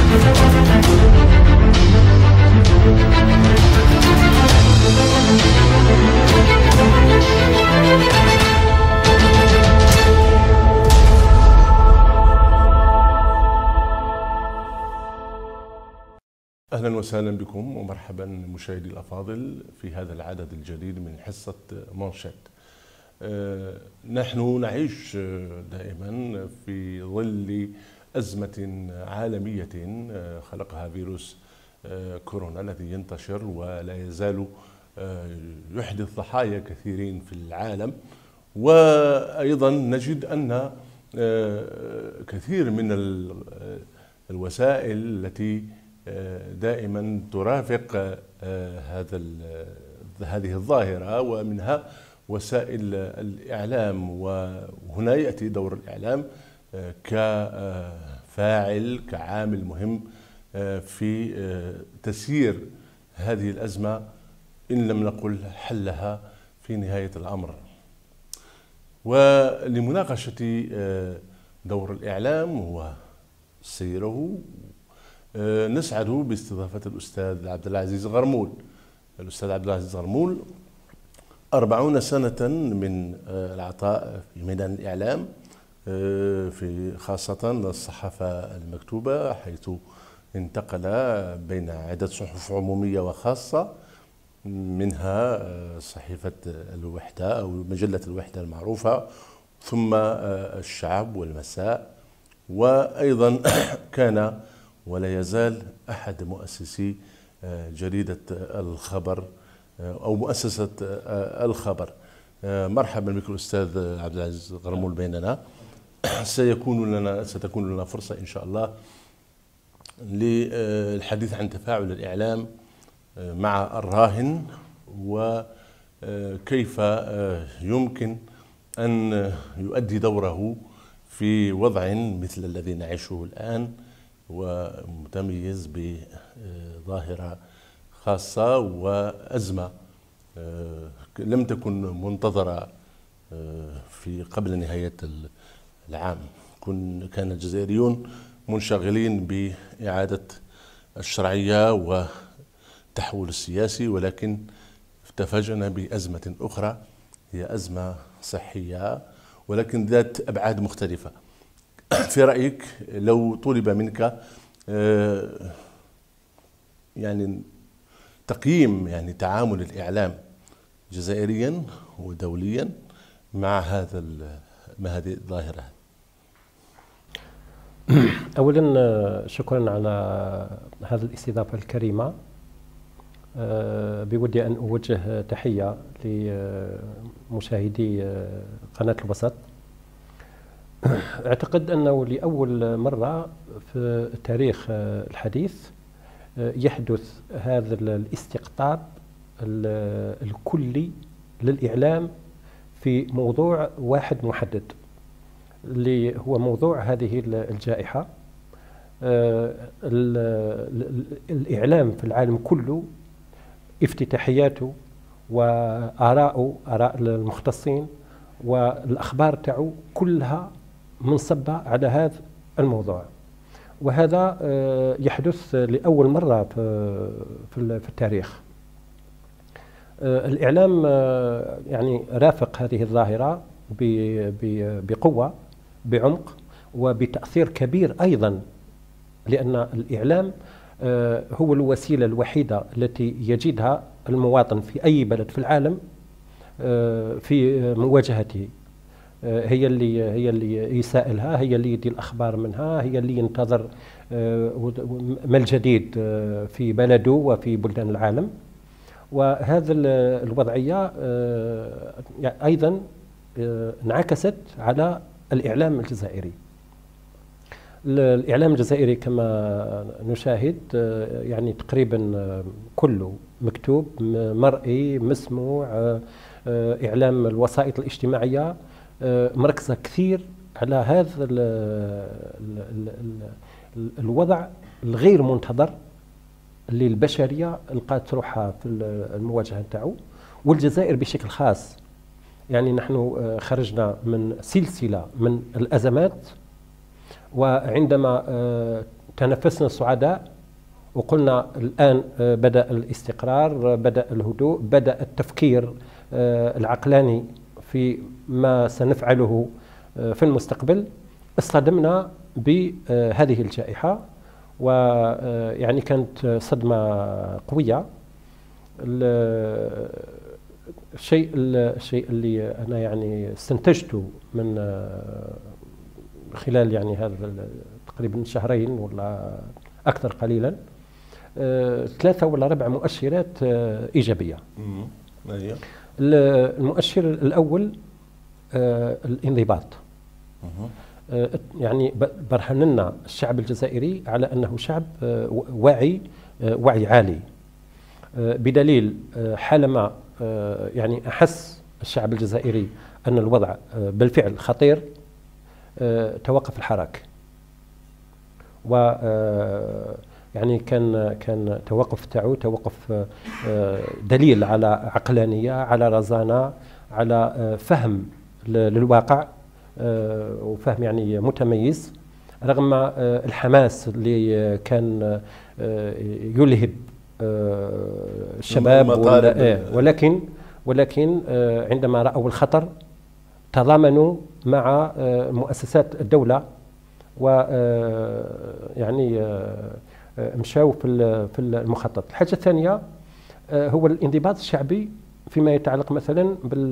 أهلا وسهلا بكم ومرحبا مشاهدي الأفاضل في هذا العدد الجديد من حصة مانشيت. نحن نعيش دائما في ظل أزمة عالمية خلقها فيروس كورونا الذي ينتشر ولا يزال يحدث ضحايا كثيرين في العالم، وأيضا نجد أن كثير من الوسائل التي دائما ترافق هذه الظاهرة، ومنها وسائل الإعلام، وهنا يأتي دور الإعلام كفاعل كعامل مهم في تسيير هذه الأزمة إن لم نقل حلها في نهاية الأمر. ولمناقشة دور الإعلام وسيره نسعد باستضافة الأستاذ عبد العزيز غرمول. الأستاذ عبد العزيز غرمول 40 سنة من العطاء في ميدان الإعلام، في خاصة الصحافة المكتوبة، حيث انتقل بين عدة صحف عمومية وخاصة، منها صحيفة الوحدة أو مجلة الوحدة المعروفة، ثم الشعب والمساء، وأيضا كان ولا يزال أحد مؤسسي جريدة الخبر أو مؤسسة الخبر. مرحبا بك الأستاذ عبد العزيز غرمول بيننا. ستكون لنا فرصة إن شاء الله للحديث عن تفاعل الإعلام مع الراهن، وكيف يمكن أن يؤدي دوره في وضع مثل الذي نعيشه الآن، ومتميز بظاهرة خاصة وأزمة لم تكن منتظرة في قبل نهاية العام. كان الجزائريون منشغلين بإعادة الشرعية والتحول السياسي، ولكن تفاجأنا بأزمة أخرى هي أزمة صحية ولكن ذات أبعاد مختلفة. في رأيك لو طلب منك يعني تقييم تعامل الإعلام جزائريا ودوليا مع هذه الظاهرة؟ أولا شكرا على هذه الاستضافة الكريمة. بودي أن أوجه تحية لمشاهدي قناة الوسط. أعتقد أنه لأول مرة في التاريخ الحديث يحدث هذا الاستقطاب الكلي للإعلام في موضوع واحد محدد، اللي هو موضوع هذه الجائحة. الإعلام في العالم كله افتتاحياته وآراء المختصين والأخبار تاعو كلها منصبة على هذا الموضوع، وهذا يحدث لأول مرة في التاريخ. الإعلام رافق هذه الظاهرة بقوة، بعمق، وبتأثير كبير أيضا، لأن الإعلام هو الوسيلة الوحيدة التي يجدها المواطن في أي بلد في العالم في مواجهته. هي اللي يسائلها، هي اللي يدي الأخبار منها، هي اللي ينتظر ما الجديد في بلده وفي بلدان العالم. وهذا الوضعية أيضا انعكست على الإعلام الجزائري. الإعلام الجزائري كما نشاهد تقريبا كله مكتوب، مرئي، مسموع، إعلام الوسائط الاجتماعية مركزة كثير على هذا الوضع الغير منتظر اللي البشرية لقات روحها في المواجهة نتاعو، والجزائر بشكل خاص. نحن خرجنا من سلسلة من الأزمات، وعندما تنفسنا سعداء وقلنا الآن بدأ الاستقرار، بدأ الهدوء، بدأ التفكير العقلاني في ما سنفعله في المستقبل. اصطدمنا بهذه الجائحة، ويعني كانت صدمة قوية. الشيء اللي أنا يعني استنتجته من خلال يعني هذا تقريبا شهرين ولا أكثر قليلا، 3 ولا 4 مؤشرات إيجابية. المؤشر الأول الانضباط. يعني برهن لنا الشعب الجزائري على أنه شعب وعي عالي، بدليل حالما يعني أحس الشعب الجزائري أن الوضع بالفعل خطير توقف الحراك. و يعني كان توقف تاعو توقف دليل على عقلانية، على رزانة، على فهم للواقع وفهم يعني متميز، رغم الحماس اللي كان يلهب الشباب، ولكن عندما رأوا الخطر تضامنوا مع مؤسسات الدولة، ويعني مشاو في المخطط. الحاجة الثانية هو الانضباط الشعبي فيما يتعلق مثلا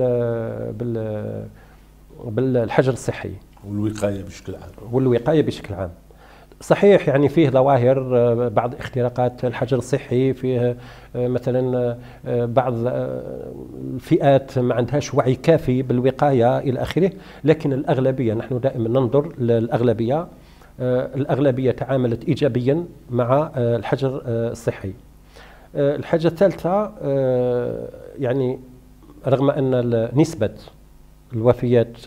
بالحجر الصحي والوقاية بشكل عام. صحيح يعني فيه ظواهر، بعض اختراقات الحجر الصحي، فيه مثلا بعض الفئات ما عندهاش وعي كافي بالوقاية إلى آخره، لكن الأغلبية نحن دائما ننظر للأغلبية. الأغلبية تعاملت إيجابيا مع الحجر الصحي. الحاجة الثالثة يعني رغم أن نسبة الوفيات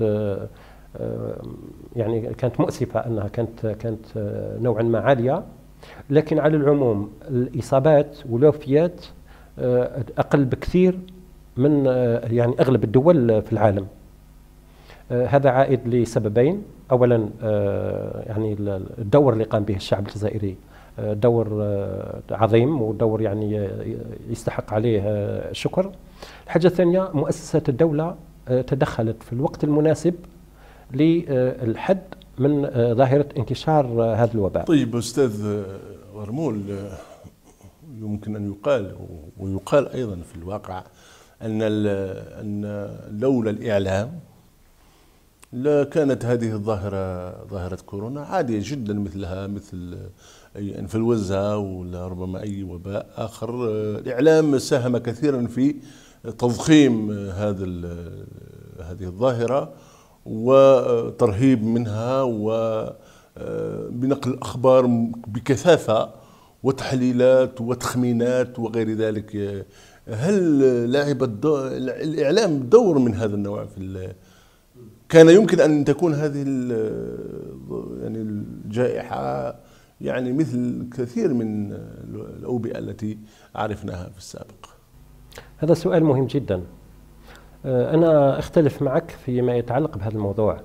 يعني كانت مؤسفة، أنها كانت نوعا ما عالية، لكن على العموم الإصابات والوفيات أقل بكثير من يعني أغلب الدول في العالم. هذا عائد لسببين. أولا يعني الدور اللي قام به الشعب الجزائري دور عظيم، ودور يعني يستحق عليه الشكر. الحاجة الثانية مؤسسات الدولة تدخلت في الوقت المناسب للحد من ظاهرة انتشار هذا الوباء. طيب أستاذ غرمول، يمكن أن يقال ويقال أيضا في الواقع أن لولا الإعلام لكانت هذه ظاهرة كورونا عادية جدا مثلها مثل أي انفلونزا ولا ربما أي وباء آخر. الإعلام ساهم كثيرا في تضخيم هذه الظاهرة وترهيب منها وبنقل الأخبار بكثافة وتحليلات وتخمينات وغير ذلك. هل لعب الإعلام دور من هذا النوع كان يمكن أن تكون هذه يعني الجائحة يعني مثل كثير من الأوبئة التي عرفناها في السابق؟ هذا سؤال مهم جدا. أنا أختلف معك فيما يتعلق بهذا الموضوع.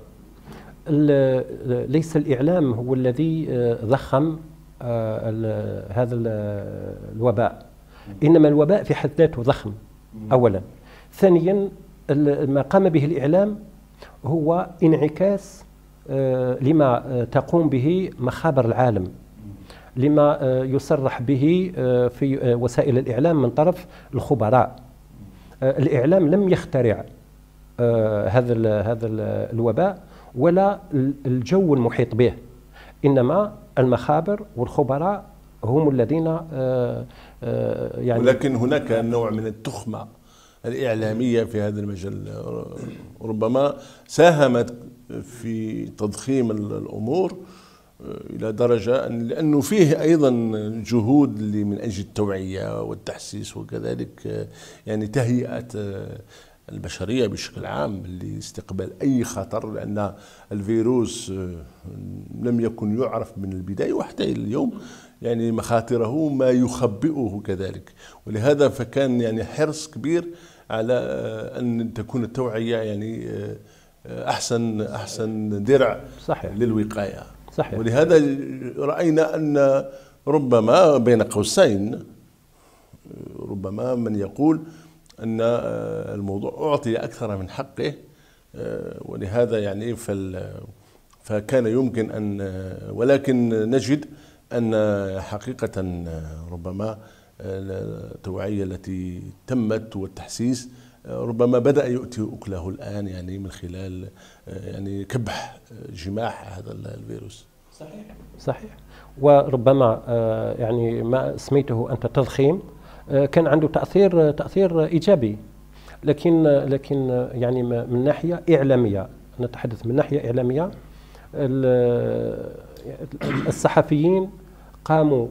ليس الإعلام هو الذي ضخم هذا الوباء، إنما الوباء في حد ذاته ضخم أولا. ثانيا ما قام به الإعلام هو انعكاس لما تقوم به مخابر العالم، لما يصرح به في وسائل الإعلام من طرف الخبراء. الإعلام لم يخترع هذا الوباء ولا الجو المحيط به، إنما المخابر والخبراء هم الذين يعني. ولكن هناك نوع من التخمة الإعلامية في هذا المجال ربما ساهمت في تضخيم الأمور إلى درجة لأنه فيه أيضا جهود من أجل التوعية والتحسيس وكذلك يعني تهيئة البشرية بشكل عام لاستقبال أي خطر، لأن الفيروس لم يكن يعرف من البداية وحتى اليوم يعني مخاطره ما يخبئه كذلك. ولهذا فكان يعني حرص كبير على أن تكون التوعية يعني أحسن درع صحيح. للوقاية. صحيح. ولهذا رأينا أن ربما بين قوسين ربما من يقول أن الموضوع أعطي أكثر من حقه، ولهذا يعني فكان يمكن أن، ولكن نجد أن حقيقة ربما التوعية التي تمت والتحسيس ربما بدأ يؤتي أكله الآن، يعني من خلال يعني كبح جماح هذا الفيروس. صحيح. وربما يعني ما سميته أنت تضخيم كان عنده تأثير إيجابي، لكن يعني من ناحية إعلامية، نتحدث من ناحية إعلامية، الصحفيين قاموا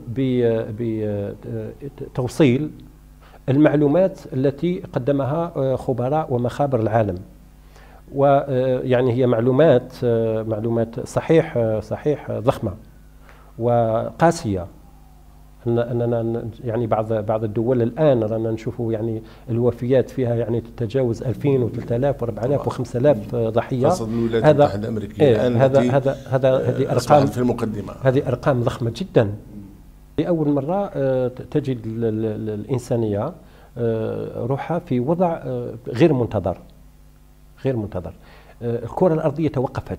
بتوصيل المعلومات التي قدمها خبراء ومخابر العالم، ويعني هي معلومات صحيح ضخمة وقاسية. أننا يعني بعض الدول الآن رانا نشوفوا يعني الوفيات فيها يعني تتجاوز 2000 و3000 و4000 و5000 ضحية. خاصة الولايات المتحدة الأمريكية الآن هذه أرقام في المقدمة، هذه أرقام ضخمة جدا. لأول مرة تجد الإنسانية روحها في وضع غير منتظر. الكرة الأرضية توقفت،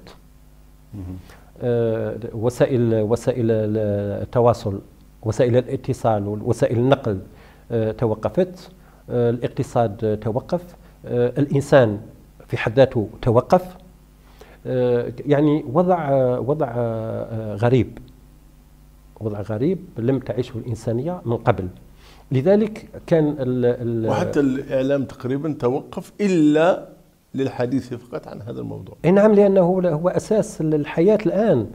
وسائل التواصل، وسائل الاتصال ووسائل النقل توقفت، الاقتصاد توقف، الإنسان في حد ذاته توقف. يعني وضع غريب لم تعيشه الإنسانية من قبل. لذلك كان وحتى الإعلام تقريبا توقف إلا للحديث فقط عن هذا الموضوع. نعم، لأنه هو أساس الحياة الآن.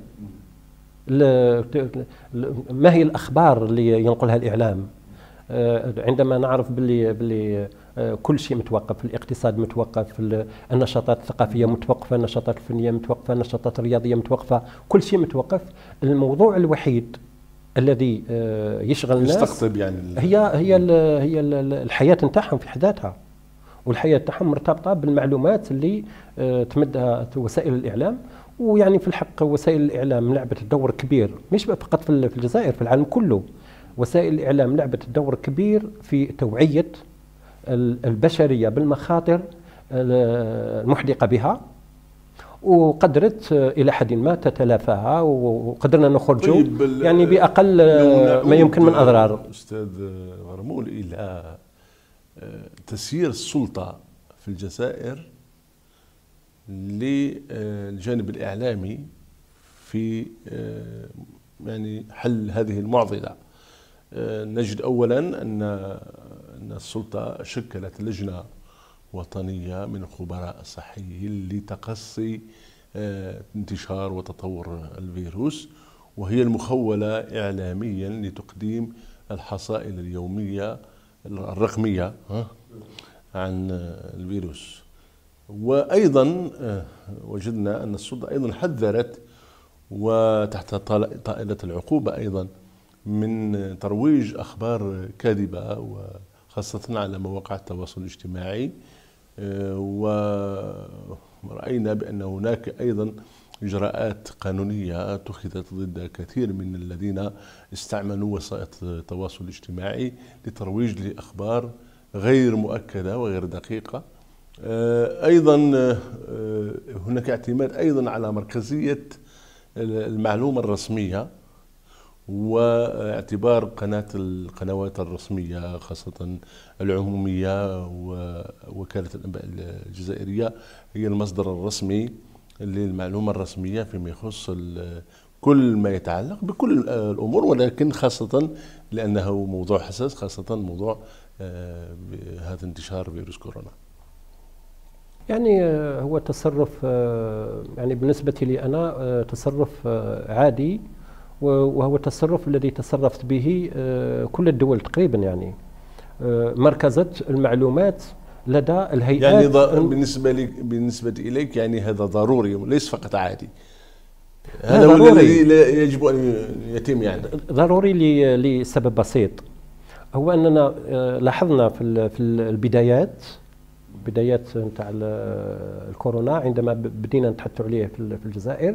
ما هي الأخبار اللي ينقلها الإعلام؟ عندما نعرف باللي كل شيء متوقف، الاقتصاد متوقف، النشاطات الثقافية متوقفة، النشاطات الفنية متوقفة، النشاطات الرياضية متوقفة، كل شيء متوقف. الموضوع الوحيد الذي يشغل الناس يستقطب يعني هي الحياة نتاعهم في حد ذاتها، والحياة نتاعهم مرتبطة بالمعلومات اللي تمدها وسائل الإعلام. ويعني في الحق وسائل الإعلام لعبت دور كبير، مش فقط في الجزائر، في العالم كله. وسائل الإعلام لعبت دور كبير في توعية البشرية بالمخاطر المحدقة بها، وقدرت إلى حد ما تتلافاها، وقدرنا نخرجوا يعني بأقل ما يمكن من أضرار. أستاذ غرمول، إلى تسيير السلطة في الجزائر للجانب الإعلامي في يعني حل هذه المعضلة، نجد أولا أن السلطة شكلت لجنة وطنية من الخبراء الصحيين لتقصي انتشار وتطور الفيروس، وهي المخولة إعلاميا لتقديم الحصائل اليومية الرقمية عن الفيروس. وأيضا وجدنا أن السلطة أيضا حذرت وتحت طائلة العقوبة أيضا من ترويج أخبار كاذبة، وخاصة على مواقع التواصل الاجتماعي. ورأينا بأن هناك أيضا إجراءات قانونية اتخذت ضد كثير من الذين استعملوا وسائل التواصل الاجتماعي لترويج لأخبار غير مؤكدة وغير دقيقة. أيضا هناك اعتماد أيضا على مركزية المعلومة الرسمية، واعتبار القنوات الرسمية خاصة العمومية ووكالة الأنباء الجزائرية هي المصدر الرسمي للمعلومة الرسمية فيما يخص كل ما يتعلق بكل الأمور، ولكن خاصة لأنه موضوع حساس، خاصة موضوع هذا انتشار فيروس كورونا. يعني هو تصرف يعني بالنسبة لي أنا تصرف عادي، وهو التصرف الذي تصرفت به كل الدول تقريبا. يعني مركزت المعلومات لدى الهيئات. يعني بالنسبة إليك يعني هذا ضروري ليس فقط عادي، هذا هو الذي يجب أن يتم. يعني ضروري لسبب بسيط، هو أننا لاحظنا في البدايات بدايات نتاع الكورونا، عندما بدينا نتحدثوا عليه في الجزائر،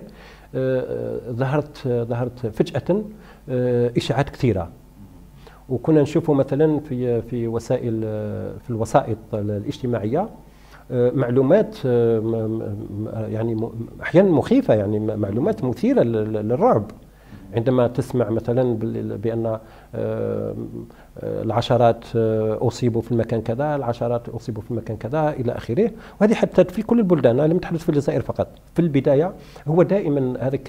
ظهرت فجأة إشاعات كثيرة، وكنا نشوفوا مثلا في الوسائط الاجتماعية معلومات يعني احيانا مخيفه، يعني معلومات مثيره للرعب، عندما تسمع مثلا بان العشرات اصيبوا في المكان كذا، العشرات اصيبوا في المكان كذا الى اخره. وهذه حتى في كل البلدان، انا لم اتحدث في الجزائر فقط. في البدايه هو دائما هذيك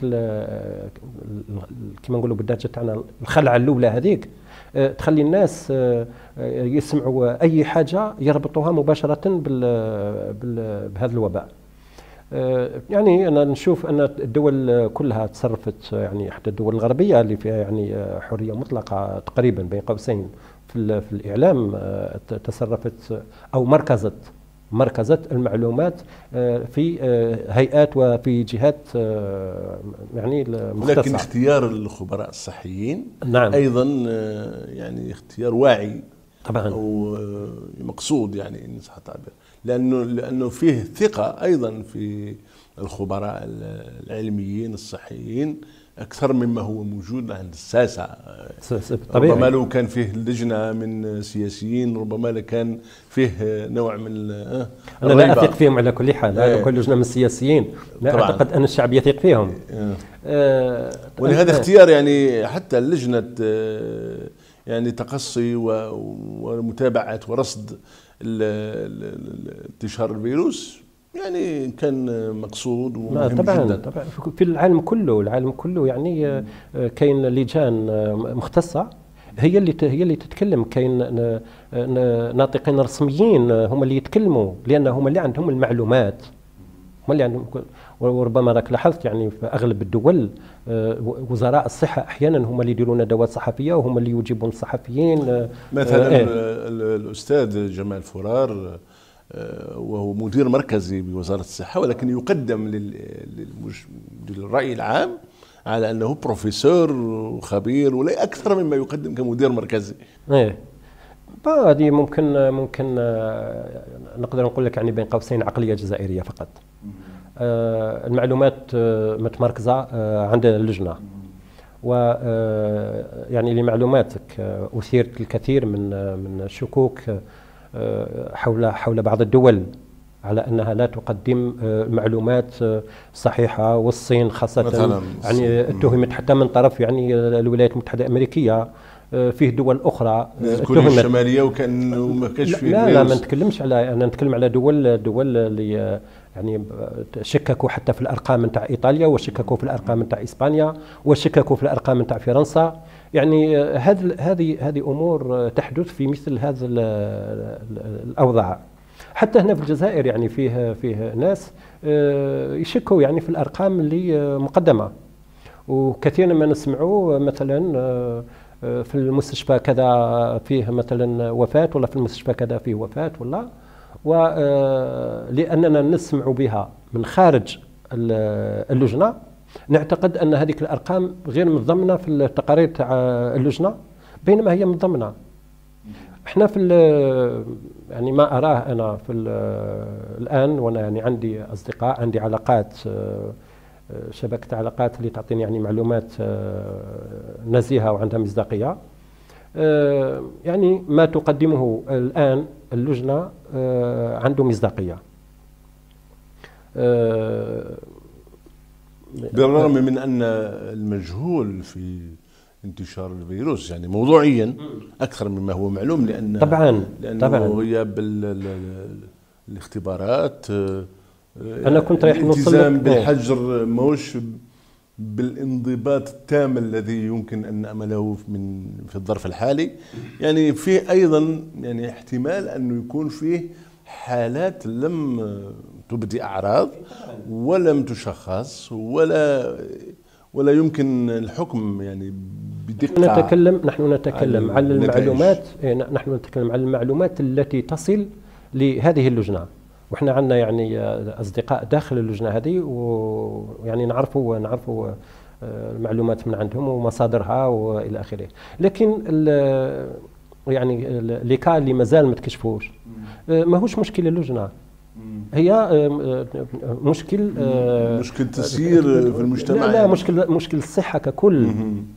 كما نقولوا بالدارجه تاعنا الخلعه الاولى هذيك تخلي الناس يسمعوا أي حاجة يربطوها مباشرة بهذا الوباء. يعني أنا نشوف أن الدول كلها تصرفت، يعني حتى الدول الغربية اللي فيها يعني حرية مطلقة تقريبا بين قوسين في الإعلام، تصرفت أو مركزت المعلومات في هيئات وفي جهات يعني مختصة. لكن اختيار الخبراء الصحيين نعم أيضا يعني اختيار واعي طبعا، أو مقصود، يعني إن صح التعبير، لأنه فيه ثقة أيضا في الخبراء العلميين الصحيين أكثر مما هو موجود عند الساسة. ربما لو كان فيه لجنة من سياسيين ربما لكان فيه نوع من أنا لا أثق فيهم على كل حال، لا كل لجنة من السياسيين لا طبعاً. أعتقد أن الشعب يثق فيهم. ولهذا اختيار يعني حتى اللجنة يعني تقصي ومتابعة ورصد انتشار الفيروس يعني كان مقصود ومهم جدا. طبعا في العالم كله يعني كاين لجان مختصة هي اللي تتكلم، كاين ناطقين رسميين هم اللي يتكلموا، لأن هم اللي عندهم المعلومات، هم اللي عندهم. وربما راك لاحظت يعني في اغلب الدول وزراء الصحه احيانا هم اللي يديرون ندوات صحفيه وهم اللي يجيبون الصحفيين. مثلا الاستاذ جمال فرار وهو مدير مركزي بوزاره الصحه، ولكن يقدم للراي العام على انه بروفيسور وخبير ولا اكثر مما يقدم كمدير مركزي. هذه ممكن نقدر نقول لك يعني بين قوسين عقليه جزائريه فقط. المعلومات متمركزة عند اللجنة، ويعني لمعلوماتك أثيرت الكثير من الشكوك حول بعض الدول على أنها لا تقدم معلومات صحيحة، والصين خاصة يعني اتهمت حتى من طرف يعني الولايات المتحدة الأمريكية. فيه دول اخرى كوريا الشماليه وكانه ما كانش فيه. لا ما نتكلمش على، انا نتكلم على دول اللي يعني شككوا حتى في الارقام نتاع ايطاليا، وشككوا في الارقام نتاع اسبانيا، وشككوا في الارقام نتاع فرنسا. يعني هذه امور تحدث في مثل هذا الاوضاع. حتى هنا في الجزائر يعني فيه ناس يشكوا يعني في الارقام اللي مقدمه، وكثيرا ما نسمعوا مثلا في المستشفى كذا فيه مثلا وفاة، ولا في المستشفى كذا فيه وفاة، ولا ولأننا نسمع بها من خارج اللجنة نعتقد أن هذه الأرقام غير متضمنة في التقارير تاع اللجنة، بينما هي متضمنة. احنا في يعني ما أراه أنا في الآن، وأنا يعني عندي أصدقاء، عندي علاقات، شبكة علاقات اللي تعطيني يعني معلومات نزيهة وعندها مصداقية. يعني ما تقدمه الآن اللجنة عنده مصداقية، بالرغم من أن المجهول في انتشار الفيروس يعني موضوعيا أكثر مما هو معلوم، لأنه هي بالاختبارات أنا كنت رايح نوصل الالتزام بالحجر، موش بالانضباط التام الذي يمكن أن نأمله في الظرف الحالي. يعني فيه أيضا يعني احتمال أنه يكون فيه حالات لم تبدي أعراض ولم تشخص ولا يمكن الحكم يعني بدقة. نحن نتكلم عن المعلومات، نحن نتكلم عن المعلومات التي تصل لهذه اللجنة، وإحنا عندنا يعني أصدقاء داخل اللجنة هذه، ويعني نعرفوا المعلومات من عندهم ومصادرها وإلى آخره. لكن يعني لي كا اللي مازال ما تكشفوش ماهوش مشكل اللجنه، هي مشكل مشكل تسيير في المجتمع. لا مشكل الصحه ككل.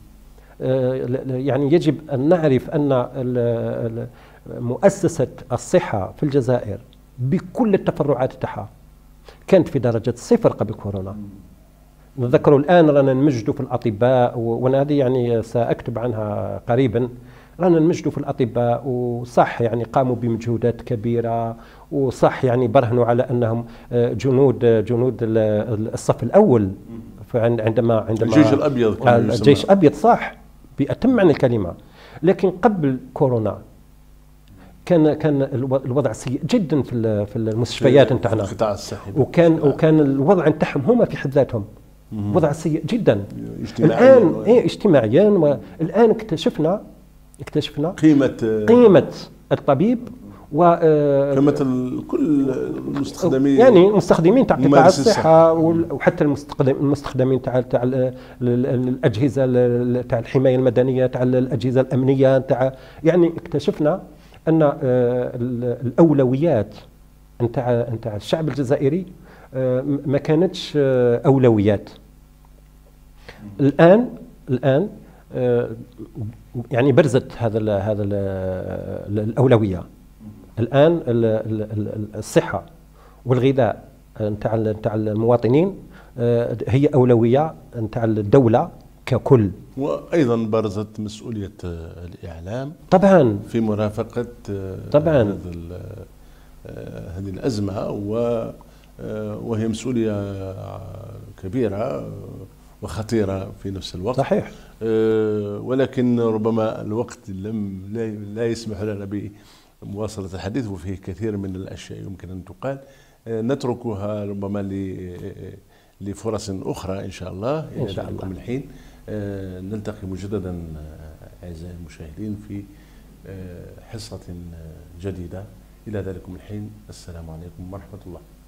يعني يجب ان نعرف ان مؤسسه الصحه في الجزائر بكل التفرعات تاعها كانت في درجه صفر قبل كورونا. نذكروا الان رانا نمجدوا في الاطباء، وانا هذه يعني ساكتب عنها قريبا. رانا نمجدوا في الاطباء، وصح يعني قاموا بمجهودات كبيره، وصح يعني برهنوا على انهم جنود الصف الاول. عندما الجيش الابيض، الجيش الابيض صح بأتم معنى الكلمه. لكن قبل كورونا كان الوضع سيء جدا في المستشفيات نتاعنا، في القطاع الصحي، وكان الوضع نتاعهم هما في حد ذاتهم وضع سيء جدا اجتماعيا. الان اجتماعيا، والان اكتشفنا قيمه الطبيب قيمه كل المستخدمين، يعني المستخدمين تاع قطاع الصحه، وحتى المستخدمين تاع الاجهزه تاع الحمايه المدنيه، تاع الاجهزه الامنيه، تاع يعني اكتشفنا ان الاولويات نتاع الشعب الجزائري ما كانتش اولويات. الان يعني برزت هذا الاولويه. الان الصحه والغذاء نتاع المواطنين هي اولويه نتاع الدوله ككل. وايضا برزت مسؤوليه الاعلام طبعا في مرافقه طبعا هذه الازمه، وهي مسؤوليه كبيره وخطيره في نفس الوقت. صحيح. ولكن ربما الوقت لا يسمح لنا بمواصله الحديث، وفيه كثير من الاشياء يمكن ان تقال. نتركها ربما لفرص اخرى ان شاء الله. ان شاء الله. من الحين نلتقي مجددا اعزائي المشاهدين في حصه جديده. الى ذلكم الحين، السلام عليكم ورحمه الله.